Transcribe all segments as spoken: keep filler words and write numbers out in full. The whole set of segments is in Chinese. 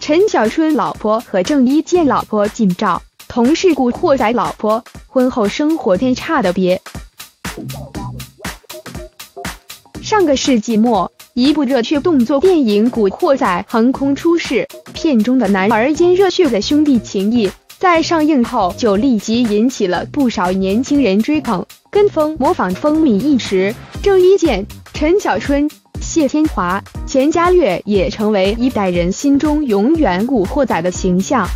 陈小春老婆和郑伊健老婆近照，同是古惑仔老婆，婚后生活天差的别。上个世纪末，一部热血动作电影《古惑仔》横空出世，片中的男儿间热血的兄弟情谊，在上映后就立即引起了不少年轻人追捧、跟风模仿，风靡一时。郑伊健、陈小春、谢天华、钱嘉乐也成为一代人心中永远古惑仔的形象。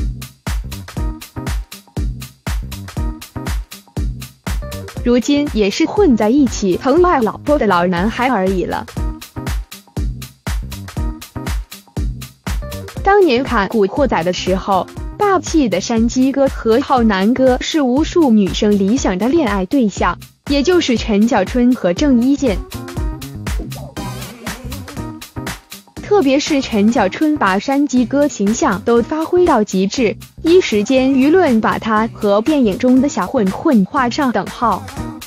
如今也是混在一起疼爱老婆的老男孩而已了。当年看《古惑仔》的时候，霸气的山鸡哥和浩南哥是无数女生理想的恋爱对象，也就是陈小春和郑伊健。特别是陈小春把山鸡哥形象都发挥到极致，一时间舆论把他和电影中的小混混画上等号。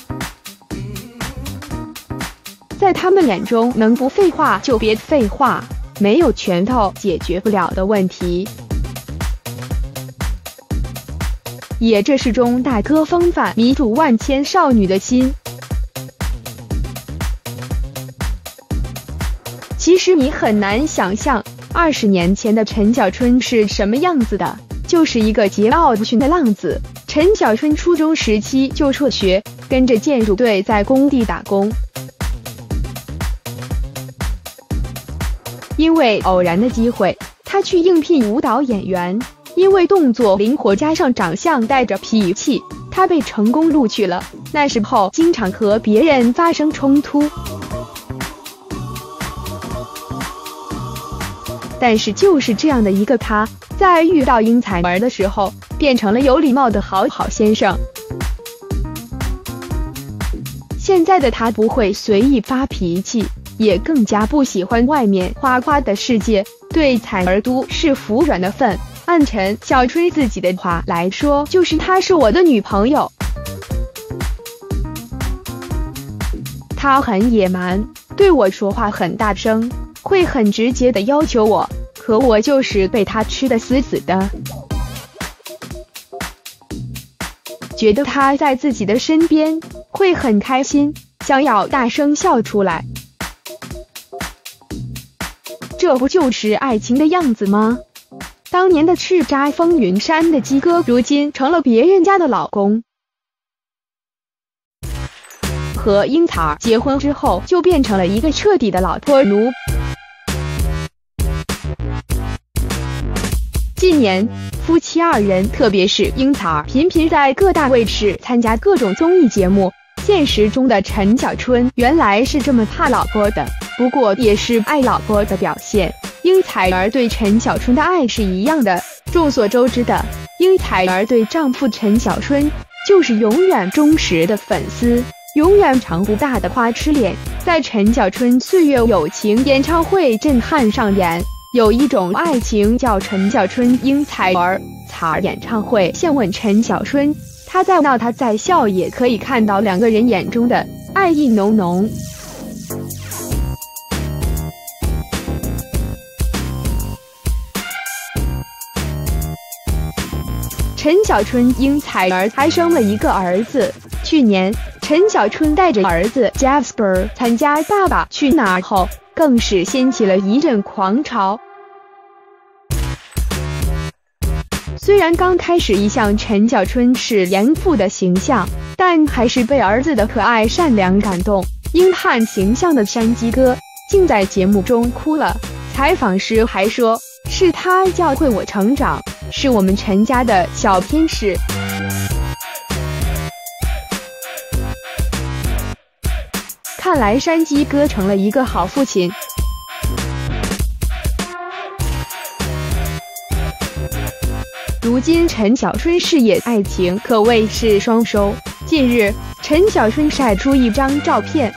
在他们眼中，能不废话就别废话，没有拳头解决不了的问题。也这是中大哥风范迷住万千少女的心。其实你很难想象，二十年前的陈小春是什么样子的，就是一个桀骜不驯的浪子。陈小春初中时期就辍学，跟着建筑队在工地打工。因为偶然的机会，他去应聘舞蹈演员，因为动作灵活加上长相带着痞气，他被成功录取了。那时候经常和别人发生冲突，但是就是这样的一个他，在遇到英采儿的时候，变成了有礼貌的好好先生。现在的他不会随意发脾气，也更加不喜欢外面花花的世界，对采儿都是服软的份。按陈小春自己的话来说，就是她是我的女朋友。她很野蛮，对我说话很大声，会很直接的要求我，可我就是被他吃得死死的。觉得他在自己的身边会很开心，想要大声笑出来。这不就是爱情的样子吗？当年的叱咤风云山的鸡哥，如今成了别人家的老公。和英采儿结婚之后，就变成了一个彻底的老婆奴。近年，夫妻二人，特别是英采儿，频频在各大卫视参加各种综艺节目。现实中的陈小春原来是这么怕老婆的，不过也是爱老婆的表现。英采儿对陈小春的爱是一样的。众所周知的，英采儿对丈夫陈小春就是永远忠实的粉丝，永远长不大的花痴脸。在陈小春岁月友情演唱会震撼上演，有一种爱情叫陈小春英采儿。采儿演唱会现问陈小春，他在闹他在笑，也可以看到两个人眼中的爱意浓浓。陈小春英采儿还生了一个儿子。去年，陈小春带着儿子 Jasper 参加《爸爸去哪儿》后，更是掀起了一阵狂潮。虽然刚开始一向陈小春是严父的形象，但还是被儿子的可爱善良感动。英汉形象的山鸡哥竟在节目中哭了，采访时还说是他教会我成长，是我们陈家的小天使。看来山鸡哥成了一个好父亲。如今陈小春事业爱情可谓是双收。近日，陈小春晒出一张照片，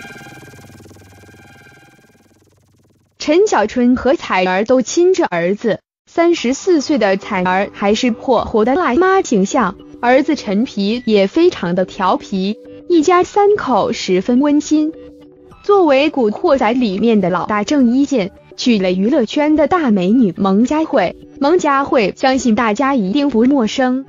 陈小春和采儿都亲着儿子。三十四岁的采儿还是火火的辣妈形象，儿子陈皮也非常的调皮，一家三口十分温馨。作为《古惑仔》里面的老大郑伊健， 娶了娱乐圈的大美女蒙嘉慧。蒙嘉慧相信大家一定不陌生。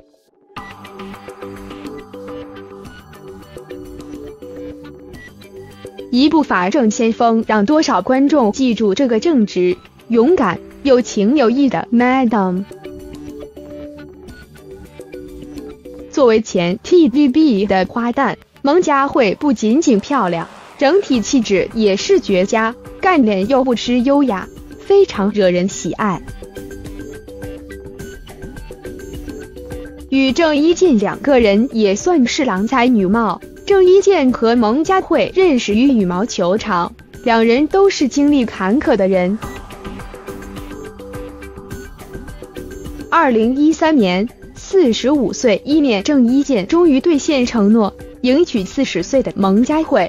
一部法政先锋让多少观众记住这个正直、勇敢、有情有义的 Madam。作为前 T V B 的花旦，蒙嘉慧不仅仅漂亮，整体气质也是绝佳，干练又不失优雅，非常惹人喜爱。与郑伊健两个人也算是郎才女貌。郑伊健和蒙嘉慧认识于羽毛球场，两人都是经历坎坷的人。二零一三年，四十五岁一面郑伊健终于兑现承诺，迎娶四十岁的蒙嘉慧。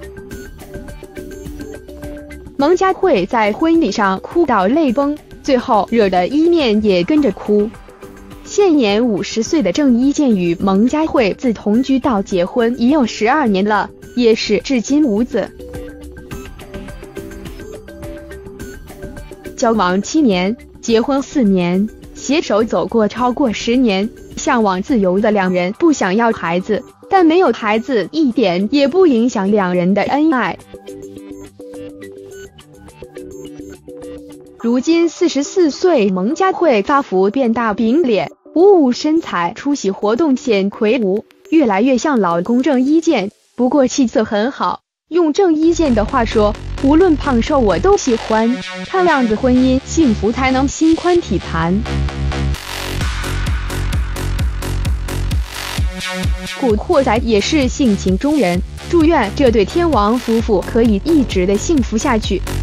蒙嘉慧在婚礼上哭到泪崩，最后惹得一面也跟着哭。现年五十岁的郑伊健与蒙嘉慧自同居到结婚已有十二年了，也是至今无子。交往七年，结婚四年，携手走过超过十年，向往自由的两人不想要孩子，但没有孩子一点也不影响两人的恩爱。如今四十四岁，蒙嘉慧发福变大饼脸，五五身材，出席活动显魁梧，越来越像老公郑伊健，不过气色很好。用郑伊健的话说，无论胖瘦我都喜欢，看样子婚姻幸福才能心宽体盘。古惑仔也是性情中人，祝愿这对天王夫妇可以一直的幸福下去。